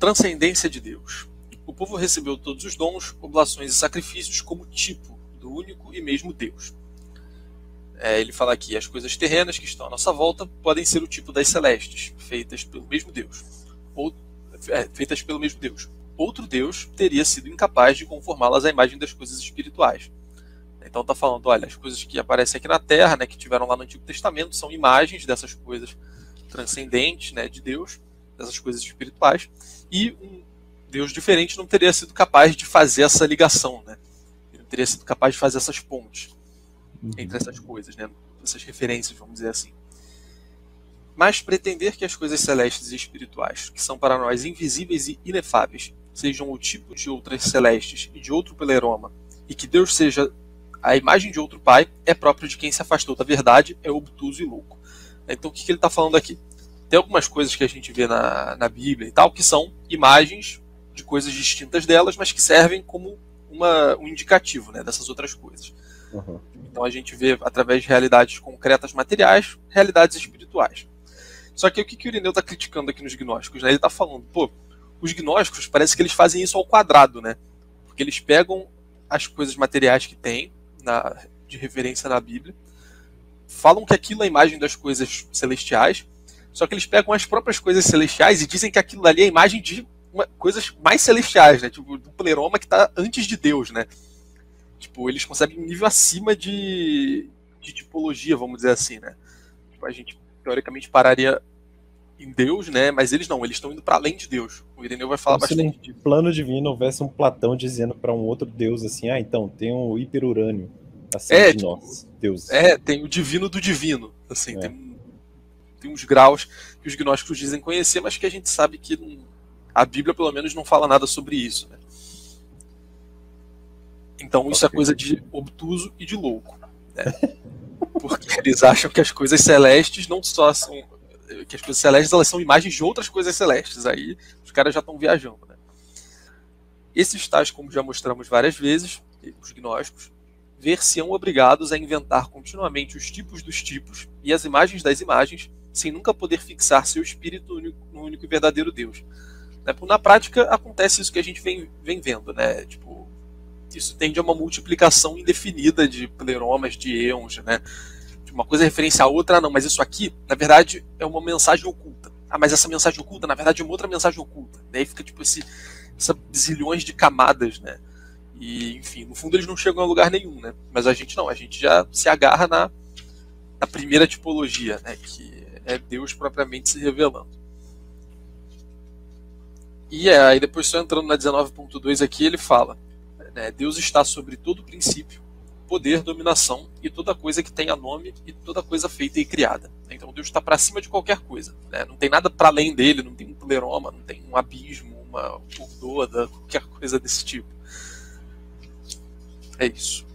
Transcendência de Deus. O povo recebeu todos os dons, oblações e sacrifícios como tipo do único e mesmo Deus. Ele fala aqui, as coisas terrenas que estão à nossa volta podem ser o tipo das celestes, feitas pelo mesmo Deus. Outro Deus teria sido incapaz de conformá-las à imagem das coisas espirituais. Então está falando, olha, as coisas que aparecem aqui na Terra, né, que tiveram lá no Antigo Testamento, são imagens dessas coisas transcendentes, né, de Deus, dessas coisas espirituais, e um Deus diferente não teria sido capaz de fazer essa ligação, né? Ele não teria sido capaz de fazer essas pontes entre essas coisas, né? Essas referências, vamos dizer assim. Mas pretender que as coisas celestes e espirituais, que são para nós invisíveis e inefáveis, sejam o tipo de outras celestes e de outro pleroma, e que Deus seja a imagem de outro pai, é próprio de quem se afastou da verdade, é obtuso e louco. Então o que ele está falando aqui? Tem algumas coisas que a gente vê na Bíblia e tal, que são imagens de coisas distintas delas, mas que servem como um indicativo, né, dessas outras coisas. Uhum. Então a gente vê, através de realidades concretas materiais, realidades espirituais. Só que o que o Irineu está criticando aqui nos gnósticos? Né? Ele está falando, os gnósticos parece que eles fazem isso ao quadrado, né? Porque eles pegam as coisas materiais que tem de referência na Bíblia, falam que aquilo é a imagem das coisas celestiais, só que eles pegam as próprias coisas celestiais e dizem que aquilo ali é a imagem de coisas mais celestiais, né? Tipo, do pleroma que está antes de Deus, né? Tipo, eles conseguem um nível acima de tipologia, vamos dizer assim, né? Tipo, a gente, teoricamente, pararia em Deus, né? Mas eles não, eles estão indo para além de Deus. O Ireneu vai falar bastante disso. Se no plano divino houvesse um Platão dizendo para um outro deus assim, então, tem um hiperurânio acima de nós, deuses. Tem o divino do divino, assim, tem uns graus que os gnósticos dizem conhecer, mas que a gente sabe que a Bíblia, pelo menos, não fala nada sobre isso, né? Então isso é coisa de obtuso e de louco, né? Porque eles acham que as coisas celestes não só são... que as coisas celestes, elas são imagens de outras coisas celestes. Aí os caras já estão viajando, né? Esses tais, como já mostramos várias vezes, os gnósticos, ver-se-ão obrigados a inventar continuamente os tipos dos tipos e as imagens das imagens, sem nunca poder fixar seu espírito no único e verdadeiro Deus. Na prática, acontece isso que a gente vem vendo, né? Tipo, isso tende a uma multiplicação indefinida de pleromas, de êons, né? Uma coisa é referência a outra, não, mas isso aqui, na verdade, é uma mensagem oculta. Mas essa mensagem oculta, na verdade, é uma outra mensagem oculta. Daí fica, tipo, essas zilhões de camadas, né? E, enfim, no fundo eles não chegam a lugar nenhum, né? Mas a gente não, a gente já se agarra na primeira tipologia, né? Que é Deus propriamente se revelando. E aí depois, só entrando na 19.2 aqui, ele fala, né, Deus está sobre todo princípio, poder, dominação e toda coisa que tenha nome e toda coisa feita e criada. Então Deus está para cima de qualquer coisa, né? Não tem nada para além dele, não tem um pleroma, não tem um abismo, uma ordoda, qualquer coisa desse tipo. É isso.